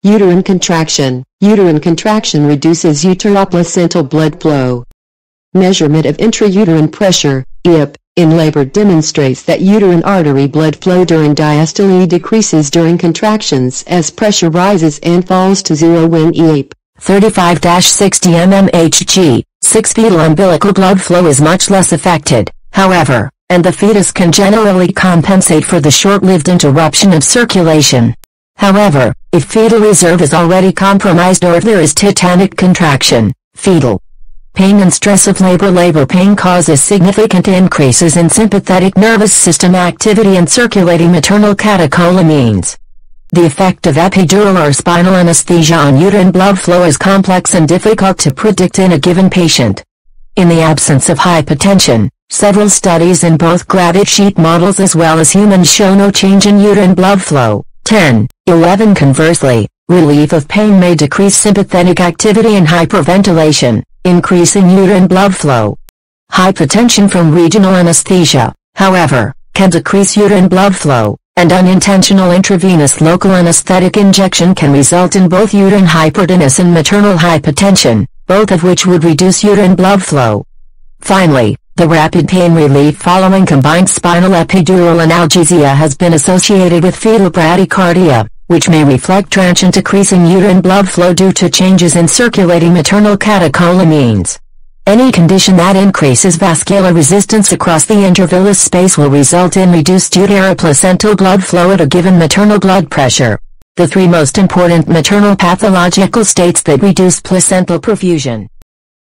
Uterine contraction. Uterine contraction reduces uteroplacental blood flow. Measurement of intrauterine pressure, IP, in labor demonstrates that uterine artery blood flow during diastole decreases during contractions as pressure rises and falls to zero when IP 35-60 mmHg, 6 fetal umbilical blood flow is much less affected, however, and the fetus can generally compensate for the short-lived interruption of circulation. However, if fetal reserve is already compromised or if there is tetanic contraction, fetal pain and stress of labor pain causes significant increases in sympathetic nervous system activity and circulating maternal catecholamines. The effect of epidural or spinal anesthesia on uterine blood flow is complex and difficult to predict in a given patient. In the absence of hypotension, several studies in both gravity sheet models as well as humans show no change in uterine blood flow. 10-11 Conversely, relief of pain may decrease sympathetic activity and hyperventilation, increasing uterine blood flow. Hypotension from regional anesthesia, however, can decrease uterine blood flow, and unintentional intravenous local anesthetic injection can result in both uterine hypertonus and maternal hypotension, both of which would reduce uterine blood flow. Finally, the rapid pain relief following combined spinal epidural analgesia has been associated with fetal bradycardia, which may reflect transient decreasing uterine blood flow due to changes in circulating maternal catecholamines. Any condition that increases vascular resistance across the intervillous space will result in reduced uteroplacental blood flow at a given maternal blood pressure. The three most important maternal pathological states that reduce placental perfusion